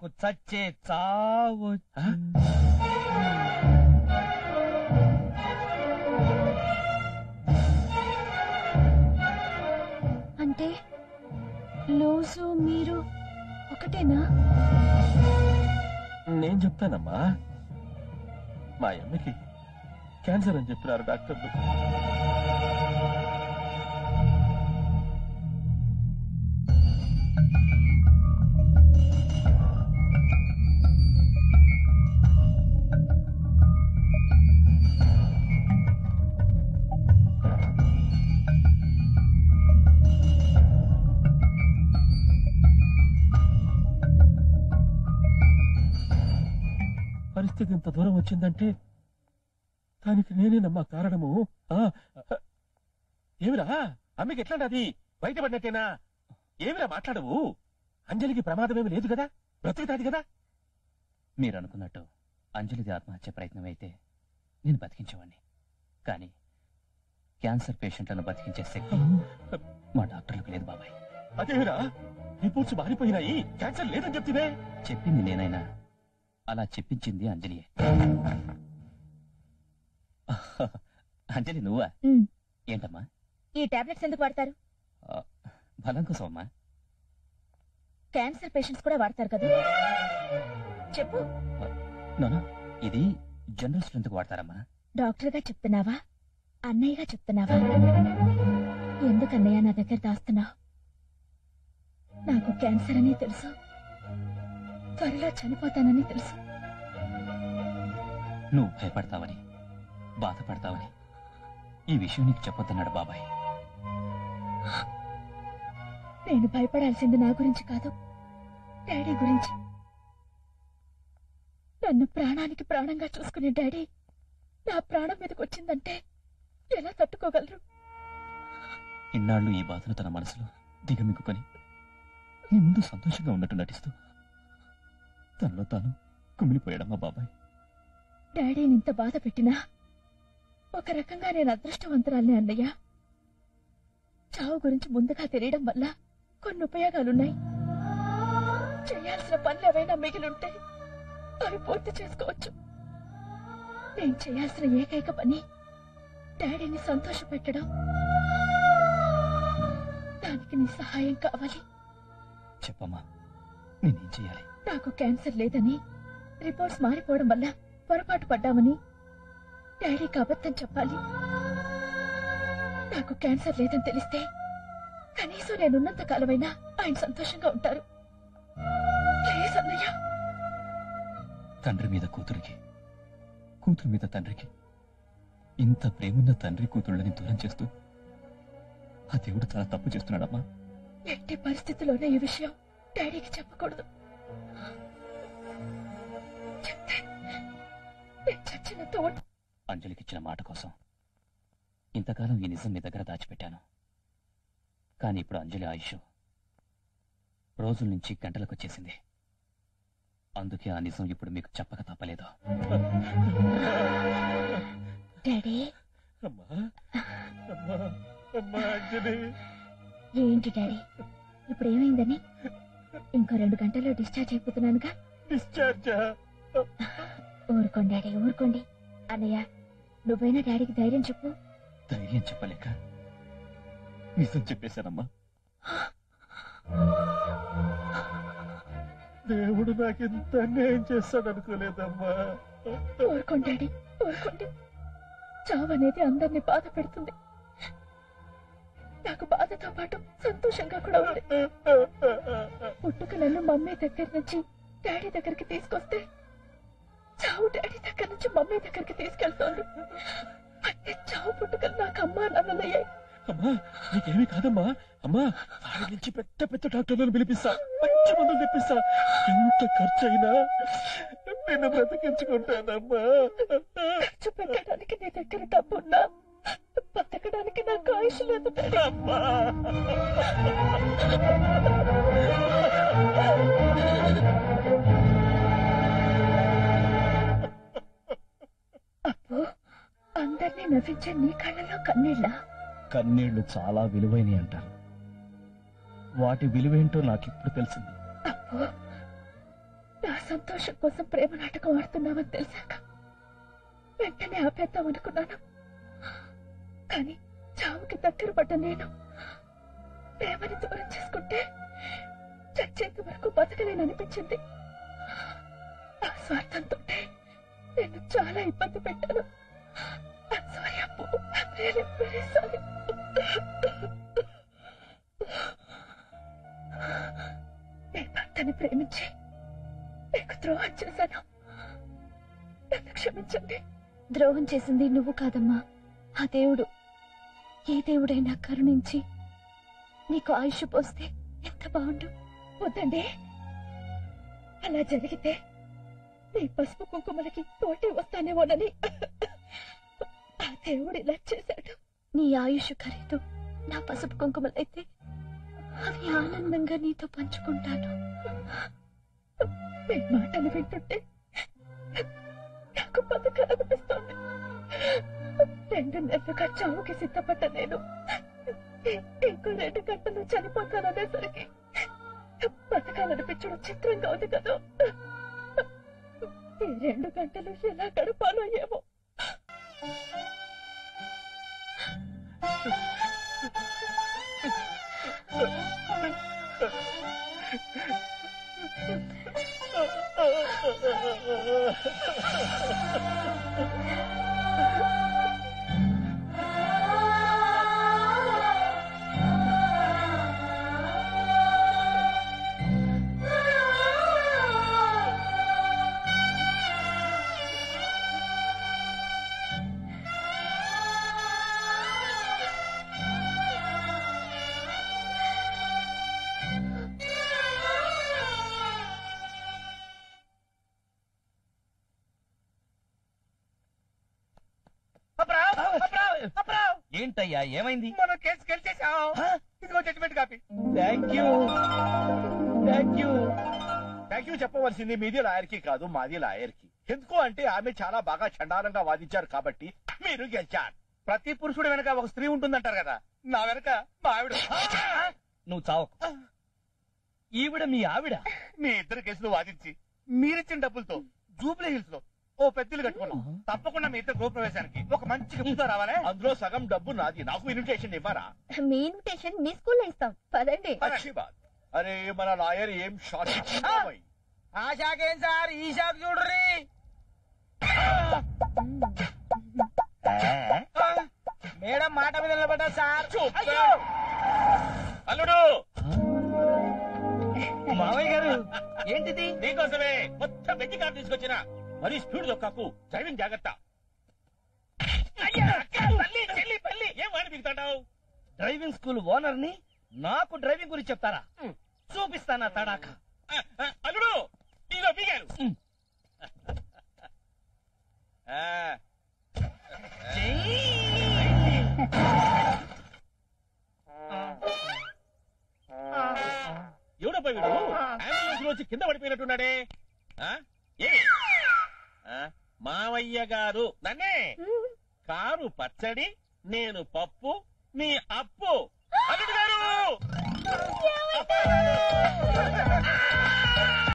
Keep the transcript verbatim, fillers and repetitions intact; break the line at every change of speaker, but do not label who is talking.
నాకు చచ్చే చావు.
అంటే లూజు మీరు ఒకటేనా?
నేను చెప్తానమ్మా, మా అమ్మకి క్యాన్సర్ అని చెప్పినారు డాక్టర్లు. పరిస్థితి ఇంత దూరం వచ్చిందంటే దానికి నేనేనమ్మా కారణము. ఏమిరా అమ్మకి ఎట్లాంటి బయటపడినట్టేనా? ఏమిరా మాట్లాడవు? అంజలికి ప్రమాదమేమి లేదు కదా, బ్రతుకుతాది కదా.
మీరు అనుకున్నట్టు అంజలిది ఆత్మహత్య ప్రయత్నం అయితే నేను బతికించేవాడిని, కానీ క్యాన్సర్ పేషెంట్లను బతికించే శక్తి మా డాక్టర్లకు లేదు బాబాయ్.
అదేమిరా రిపోర్ట్స్ మారిపోయినాయి, క్యాన్సర్ లేదని చెప్తివే.
చెప్పింది నేనైనా అలా చెప్పించింది అంజలియే. అంజలి నువ్వా? ఏంటమ్మా
ఈ టాబ్లెట్స్ ఎందుకు వాడతారు?
బలం కోసం అమ్మా.
క్యాన్సర్ పేషెంట్స్ కూడా వాడతారు కదా, చెప్పు.
నోనో, ఇది జనరల్ స్ట్రెంత్ కు వాడతారమ్మా.
డాక్టర్ గా చెప్తున్నావా, అన్నయ్యగా చెప్తున్నావా? ఎందుకన్నయ్య నా దగ్గర దాస్తున్నావు? నాకు క్యాన్సర్ అని తెలుసు, త్వరలో చనిపోతానని తెలుసు.
నువ్వు భయపడతావని, బాధపడతావని ఈ విషయం నీకు చెప్పొద్దన్నాడు బాబాయ్.
నేను భయపడాల్సింది నా గురించి కాదు, డాడీ గురించి. నన్ను ప్రాణానికి ప్రాణంగా చూసుకునే డాడీ నా ప్రాణం మీదకి వచ్చిందంటే ఎలా తట్టుకోగలరు?
ఇన్నాళ్ళు ఈ బాధను తన మనసులో దిగమిక్కుని నీ ముందు సంతోషంగా ఉన్నట్టు నటిస్తూ తనలో తాను కుమిలిపోయాడమ్మా బాబాయ్.
డాడీని ఇంత బాధ పెట్టినా ఒక రకంగా నేను అదృష్టవంతురాలనే అన్నయ్య. చావు గురించి ముందుగా తెలియడం వల్ల కొన్ని ఉపయోగాలున్నాయి. చేయాల్సిన పనులు ఏవైనా మిగిలింటే అవి పూర్తి చేసుకోవచ్చు. నేను చేయాల్సిన ఏకైక పని డాడీని సంతోష పెట్టడం. దానికి నీ సహాయం కావాలి.
చెప్పమ్మా, నేనేం చేయాలి?
నాకు క్యాన్సర్ లేదని, రిపోర్ట్స్ మారిపోవడం వల్ల పొరపాటు పడ్డామని డాడీకి అబద్ధం చెప్పాలి. నాకు క్యాన్సర్ లేదని తెలిస్తే కనీసం నేనున్నంత కాలమైనా ఆయన సంతోషంగా ఉంటారు. ప్లీజ్ అన్నయ్య.
తండ్రి మీద కూతురికి, కూతురు మీద తండ్రికి ఇంత ప్రేమున్న తండ్రి కూతుళ్ళని దూరం చేస్తూ ఆ దేవుడు చాలా తప్పు చేస్తున్నాడమ్మా.
ఎట్టి పరిస్థితుల్లోనే ఈ విషయం డాడీకి చెప్పకూడదు. చెప్తే నేను చచ్చినంత ఓటు.
అంజలికిచ్చిన మాట కోసం ఇంతకాలం ఈ నిజం మీ దగ్గర దాచిపెట్టాను. కానీ ఇప్పుడు అంజలి ఆయుష్ రోజుల నుంచి గంటలకు వచ్చేసింది. అందుకే ఆ నిజం ఇప్పుడు మీకు చెప్పక తప్పలేదు.
డాడీ, ఏంటి డాడీ ఇప్పుడు ఏమైందని? ఇంకో రెండు గంటల్లో డిశ్చార్జ్ అయిపోతున్నానుగా.
డిశ్చార్జా?
ఊరుకోండి డాడీ, ఊరుకోండి. అన్నయ్య, నువ్వైనా డాడీకి ధైర్యం చెప్పు.
ధైర్యం చెప్పలేక నిజం చెప్పేశానమ్మా.
దేవుడు నాకింత అన్యాయం చేస్తాడు అనుకోలేదమ్మా.
ఊరుకోండి డాడీ, ఊరుకోండి. చావు అనేది అందరినీ బాధ పెడుతుంది. నాకు బాధతో పాటు సంతోషంగా కూడా ఉంది. పుట్టుక నన్ను మమ్మీ దగ్గర నుంచి డాడీ దగ్గరికి తీసుకొస్తే చావు డాడీ దగ్గర నుంచి మమ్మీ దగ్గరికి తీసుకెళ్తోంది. అంటే చావు పుట్టుకలు నాకు అమ్మా నాన్నయ్యాయి.
అమ్మా, నీకేమీ కాదమ్మా. అమ్మా, వాడి నుంచి పెద్ద పెద్ద డాక్టర్లను పిలిపిస్తా, మంచి మందులు తెప్పిస్తా. ఎంత ఖర్చు అయినా నేను బ్రతికించుకుంటానమ్మా.
ఖర్చు పెట్టడానికి నీ దగ్గర డబ్బున్నా బతకడానికి నాకు ఆయుష్ లేదు డాడీ.
అమ్మా,
అప్పు, అందరినీ నవ్వించే నీ కళ్ళలో కన్నీళ్ళ?
కన్నీళ్లు చాలా విలువైనవి అంటారు. వాటి విలువేంటో నాకు ఇప్పుడు తెలిసింది.
అప్పు, నా సంతోషం కోసం ప్రేమ నాటకం ఆడుతున్నామని తెలిసాక వెంటనే ఆపేద్దాం అనుకున్నాను. కానీ చావుకి దగ్గర పడ్డ నేను ప్రేమని దూరం చేసుకుంటే చచ్చేంత వరకు బతకలేననిపించింది. ఆ స్వార్థంతో నేను చాలా ఇబ్బంది పెట్టాను. సారీ అప్పు, సారీ. నేను భర్తని ప్రేమించి నీకు ద్రోహం చేశాను. నన్ను క్షమించండి.
ద్రోహం చేసింది నువ్వు కాదమ్మా, ఆ దేవుడు. ఏ దేవుడైనా కరుణించి నీకు ఆయుష్ పోస్తే ఎంత బాగుండు.
వద్దండి, అలా జరిగితే నీ పసుపు కుంకుమలకి తోటే వస్తానేమోనని ఆ దేవుడు ఇలా చేశాడు.
నీ ఆయుష్ ఖరీదు నా పసుపు కుంకుమలైతే అవి ఆనందంగా నీతో పంచుకుంటాను.
మీ మాటలు వింటుంటే నాకు బతకాలనిపిస్తోంది. రెండు నెలలుగా చావుకి సిద్ధపడ్డ నేను ఇంకో రెండు గంటలు చనిపోతాననేసరికి బతకాలనిపించడం చిత్రంగా ఉంది కదా. ఈ రెండు గంటలు ఎలా గడపాలో ఏమో.
ఏంటయ్యా ఏమైంది?
మనం కేసు గెలిచేసాం. ఇదిగో judgement copy.
Thank you thank you
thank you చెప్పవలసింది మీది లాయర్కి కాదు, మాది లాయర్కి. ఎందుకు అంటే ఆమె చాలా బాగా చండాలంగా వాదించారు కాబట్టి మీరు గెలిచారు. ప్రతి పురుషుడు వెనక ఒక స్త్రీ ఉంటుందంటారు కదా, నా వెనక మా ఆవిడ.
నువ్వు చావకు. ఈవిడ మీ ఆవిడ?
మీ ఇద్దరు కేసులు వాదించి మీరిచ్చిన డబ్బులతో జూబ్లీ హిల్స్ లో ఓ పెద్దలు కట్టుకున్నాం. తప్పకుండా మీ ఇద్దరు గృహప్రవేశానికి ఒక మంచి గిఫ్ట్తో రావాలి. అందులో సగం డబ్బు నాది. నాకు ఇన్విటేషన్ ఇవ్వరా?
మీ ఇన్విటేషన్ మీ స్కూల్లో ఇస్తాం, పదండి.
అచ్చి బాత్. అరే మన లాయర్ ఏం షాక్
ఆ షాక్ ఏం సార్, ఈ షాక్ చూడరి. మేడం మాట మీద నిలబడ్డా సార్.
అల్లుడు
మావయ్య గారు ఏంటిది?
నీకోసమే కొత్త వెజ్జి కార్ తీసుకొచ్చిన. మరి స్పీడ్ దొక్కాకు, డ్రైవింగ్ జాగ్రత్త. ఏం వాడి దిగుతాడావు?
డ్రైవింగ్ స్కూల్ ఓనర్ ని నాకు డ్రైవింగ్ గురించి చెప్తారా? చూపిస్తానా తడాక.
అల్లుడు ఇదిగో బీగారు. ఎవడప్ప వీడు? అంబులెన్స్ వచ్చి కింద పడిపోయినట్టున్నాడే. ఏ మావయ్య గారు నన్నే కారు పచ్చడి, నేను పప్పు, నీ అప్పు. అల్లుడు గారు